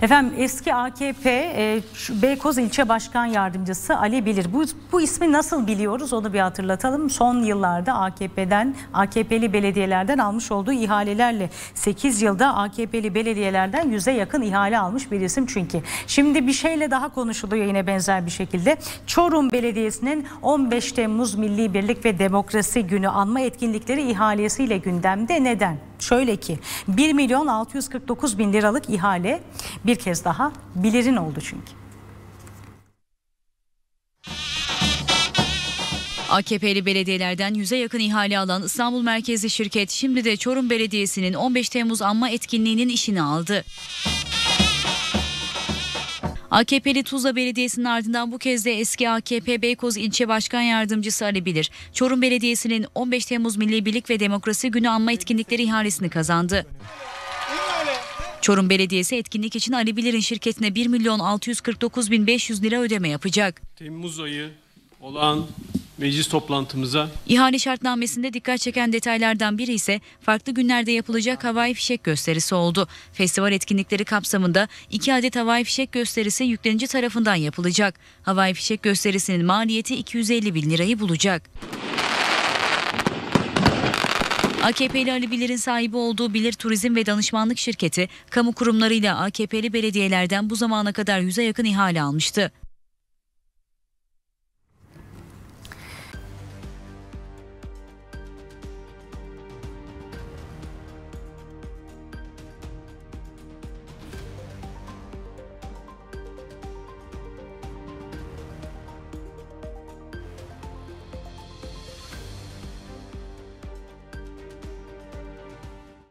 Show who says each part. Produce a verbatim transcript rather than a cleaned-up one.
Speaker 1: Efendim eski A K P e, Beykoz İlçe Başkan Yardımcısı Ali Bilir. Bu, bu ismi nasıl biliyoruz onu bir hatırlatalım. Son yıllarda A K P'den, A K P'li belediyelerden almış olduğu ihalelerle sekiz yılda A K P'li belediyelerden yüze yakın ihale almış bir isim çünkü. Şimdi bir şeyle daha konuşuluyor yine benzer bir şekilde. Çorum Belediyesi'nin on beş Temmuz Milli Birlik ve Demokrasi Günü anma etkinlikleri ihalesiyle gündemde. Neden? Şöyle ki bir milyon altı yüz kırk dokuz bin liralık ihale bir kez daha Bilir'in oldu çünkü.
Speaker 2: A K P'li belediyelerden yüze yakın ihale alan İstanbul merkezli şirket şimdi de Çorum Belediyesi'nin on beş Temmuz anma etkinliğinin işini aldı. A K P'li Tuzla Belediyesi'nin ardından bu kez de eski A K P Beykoz İlçe Başkan Yardımcısı Ali Bilir, Çorum Belediyesi'nin on beş Temmuz Milli Birlik ve Demokrasi Günü anma etkinlikleri ihalesini kazandı. Çorum Belediyesi etkinlik için Ali Bilir'in şirketine bir milyon altı yüz kırk dokuz bin beş yüz lira ödeme yapacak.
Speaker 3: Temmuz ayı olağan meclis toplantımıza
Speaker 2: İhale şartnamesinde dikkat çeken detaylardan biri ise farklı günlerde yapılacak havai fişek gösterisi oldu. Festival etkinlikleri kapsamında iki adet havai fişek gösterisi yüklenici tarafından yapılacak. Havai fişek gösterisinin maliyeti iki yüz elli bin lirayı bulacak. A K P'li Ali Bilir'in sahibi olduğu Bilir Turizm ve Danışmanlık Şirketi, kamu kurumlarıyla A K P'li belediyelerden bu zamana kadar yüze yakın ihale almıştı.